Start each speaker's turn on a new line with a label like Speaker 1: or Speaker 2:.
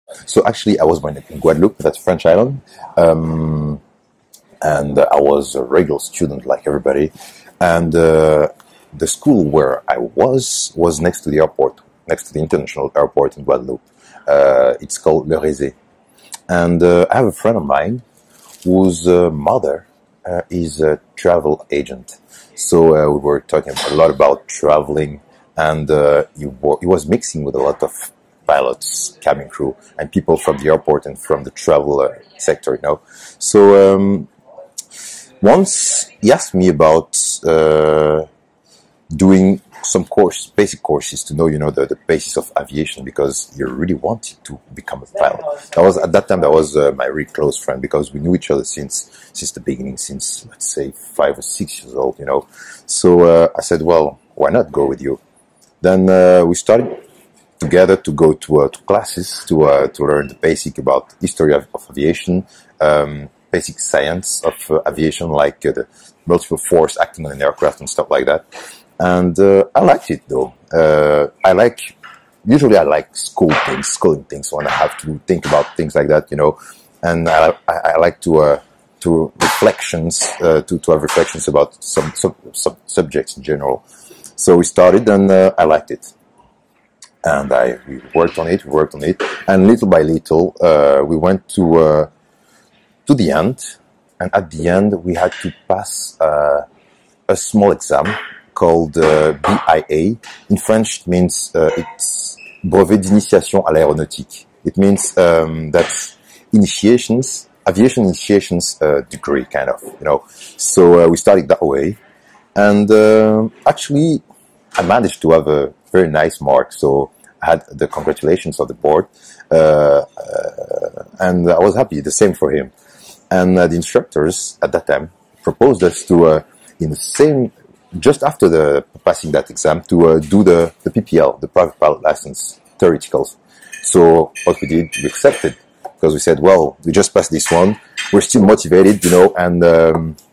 Speaker 1: So actually, I was born in Guadeloupe, that's French island, and I was a regular student like everybody. And the school where I was next to the airport, next to the international airport in Guadeloupe. It's called Le Rézé. And I have a friend of mine whose mother is a travel agent. So we were talking a lot about traveling, and he was mixing with a lot of pilots, cabin crew, and people from the airport and from the travel sector, you know. So once he asked me about doing some basic courses to know, you know, the basis of aviation, because he really wanted to become a pilot. At that time, that was my really close friend, because we knew each other since the beginning, since, let's say, 5 or 6 years old, you know. So I said, well, why not go with you? Then we started together to go to classes to learn the basic about history of aviation, basic science of aviation, like the multiple force acting on an aircraft and stuff like that. And I liked it though. Usually I like schooling things when I have to think about things like that, you know. And I like to have reflections about some subjects in general. So we started, and I liked it. And we worked on it, and little by little, we went to the end. And at the end, we had to pass a small exam called BIA. In French, it means it's Brevet d'initiation à l'aéronautique. It means that's aviation initiations degree, kind of, you know. So we started that way, and actually, I managed to have a very nice mark. So I had the congratulations of the board, and I was happy. The same for him. And the instructors at that time proposed us to, in the same, just after passing that exam, to do the PPL, the private pilot license, theoreticals. So what we did, we accepted, because we said, well, we just passed this one, we're still motivated, you know, and